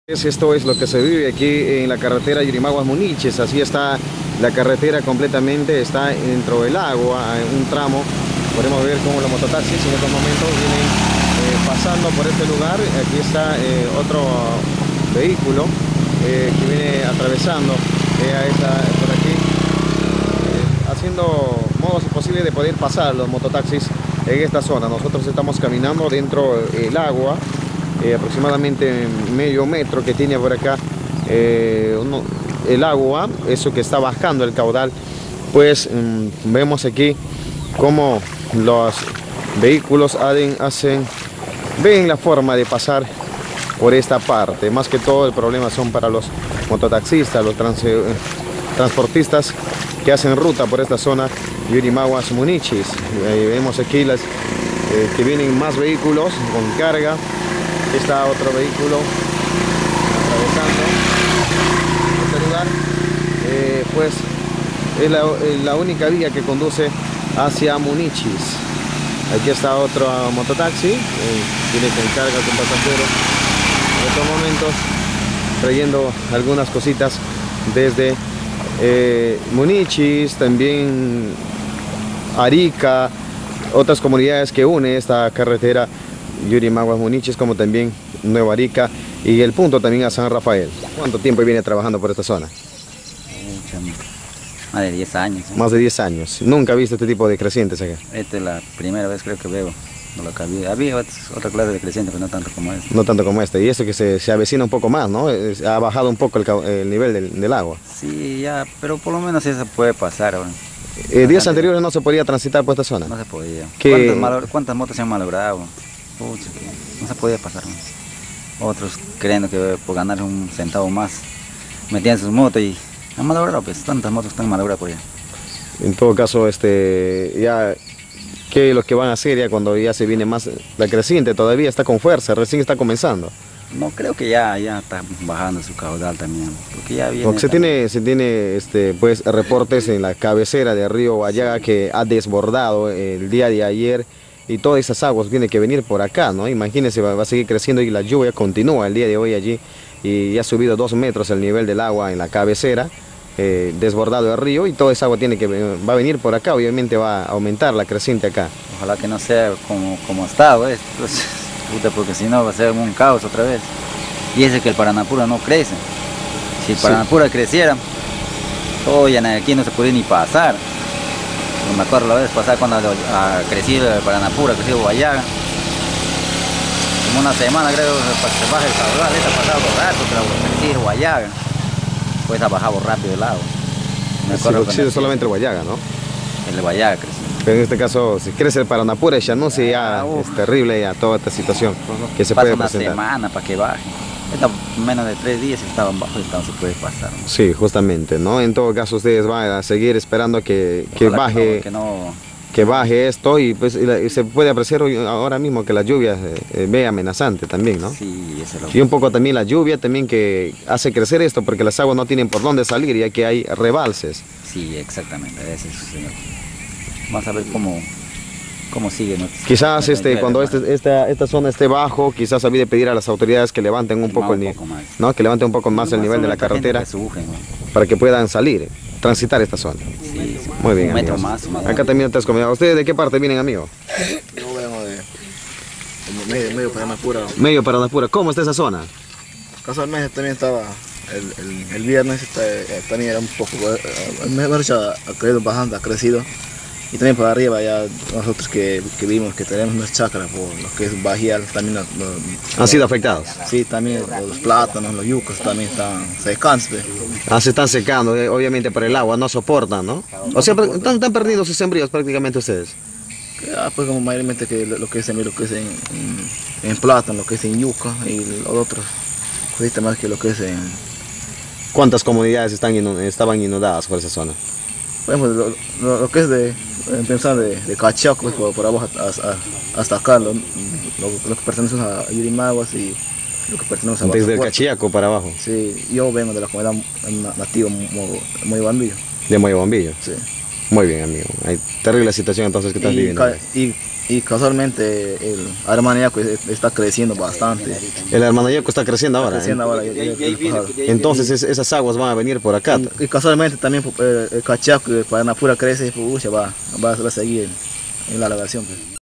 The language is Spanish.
Esto es lo que se vive aquí en la carretera Yurimaguas-Muniches. Así está la carretera completamente, está dentro del agua, un tramo. Podemos ver cómo los mototaxis en estos momentos vienen pasando por este lugar. Aquí está otro vehículo que viene atravesando por aquí, haciendo modos imposibles de poder pasar los mototaxis en esta zona. Nosotros estamos caminando dentro del agua. Aproximadamente medio metro que tiene por acá el agua, eso que está bajando el caudal. Pues vemos aquí cómo los vehículos ven la forma de pasar por esta parte. Más que todo el problema son para los mototaxistas, los transportistas que hacen ruta por esta zona Yurimaguas-Muniches. Vemos aquí que vienen más vehículos con carga. Está otro vehículo atravesando este lugar. Pues es la única vía que conduce hacia Muniches. Aquí está otro mototaxi, viene con carga, con pasajeros. En estos momentos trayendo algunas cositas desde Muniches, también Arica, otras comunidades que une esta carretera Yurimaguas-Muniches, como también Nueva Arica y el punto también a San Rafael. ¿Cuánto tiempo viene trabajando por esta zona? Más de 10 años. ¿Eh? Más de 10 años. ¿Nunca has visto este tipo de crecientes acá? Esta es la primera vez creo que veo. Había otra clase de creciente, pero no tanto como esta. No tanto como esta. Y eso que se avecina un poco más, ¿no? Ha bajado un poco el nivel del agua. Sí, ya, pero por lo menos eso puede pasar. Bueno. Días anteriores no se podía transitar por esta zona. No se podía. ¿Qué? ¿Cuántas motos se han malogrado? Pucha, no se podía pasar. Otros creyendo que por ganar un centavo más metían sus motos y han malogrado, pues tantas motos están malogradas por allá. En todo caso, ya ¿qué es lo que van a hacer ya cuando ya se viene más la creciente? Todavía está con fuerza, recién está comenzando. No, creo que ya está bajando su caudal también, porque ya viene. Porque se tiene pues reportes en la cabecera del río Guayaga que ha desbordado el día de ayer. Y todas esas aguas tienen que venir por acá, ¿no? Imagínense, va a seguir creciendo y la lluvia continúa el día de hoy allí. Y ya ha subido 2 metros el nivel del agua en la cabecera, desbordado el río. Y toda esa agua va a venir por acá, obviamente va a aumentar la creciente acá. Ojalá que no sea como está, pues, porque si no va a ser un caos otra vez. Y ese que el Paranapura no crece. Si el Paranapura creciera, todo ya aquí no se podía ni pasar. Me acuerdo la vez pasada cuando creció el Paranapura, creció Guayaga. Como una semana creo que se baja el caudal, ha pasado por rato, pero creció Guayaga. Pues ha bajado rápido el agua. Me acuerdo sí, solamente el Guayaga, ¿no? El Guayaga creció. Pero en este caso, si crece el Paranapura, ya no sé, ya es terrible ya toda esta situación que se puede presentar. Una semana para que baje. Menos de 3 días estaban bajo, entonces se puede pasar, ¿no? Sí, justamente, ¿no? En todo caso ustedes van a seguir esperando que baje, que baje esto y pues se puede apreciar ahora mismo que la lluvia ve amenazante también, ¿no? Sí, eso es lo y un poco también la lluvia también que hace crecer esto porque las aguas no tienen por dónde salir ya que hay rebalses. Sí, exactamente, ese es el señor. Vamos a ver cómo sigue, ¿no? Quizás cuando esta zona esté bajo, quizás habría de pedir a las autoridades que levanten un poco el nivel, ¿no? Que levanten un poco más el nivel de la carretera para que puedan salir, transitar esta zona. Sí, muy bien, un metro amigos. más. Acá también estás comiendo. ¿Ustedes de qué parte vienen, amigo? Yo vengo de medio Paranapura. Medio Paranapura. ¿Cómo está esa zona? Casualmente también estaba el viernes, también era un poco, mejor dicho, ha crecido. Y también para arriba ya nosotros que vimos que tenemos unas chacras por lo que es Bajial también han sido afectados. Sí, también los plátanos, los yucas también están secándose. Se están secando, obviamente por el agua, no soportan, ¿no? O sea, están perdiendo sus sembríos prácticamente ustedes. Pues como mayormente que lo que es en plátano, lo que es en yuca y los otros cositas más que lo que es en... ¿Cuántas comunidades estaban inundadas por esa zona? Por ejemplo, lo que es pensar de Cachaco, pues, por abajo hasta acá, lo que pertenece a Yurimaguas y lo que pertenece a desde el Cachiaco para abajo. Sí, yo vengo de la comunidad nativa Moyobambillo. De Moyobambillo. Sí. Muy bien, amigo. Hay terrible situación entonces que estás viviendo. Y casualmente el Armaniaco está creciendo bastante. El Armanayaco está creciendo ahora. Creciendo ahora. Entonces esas aguas van a venir por acá. Y casualmente también el Cachaco, el Paranapura crece, pues, va a seguir en la elevación. Pues.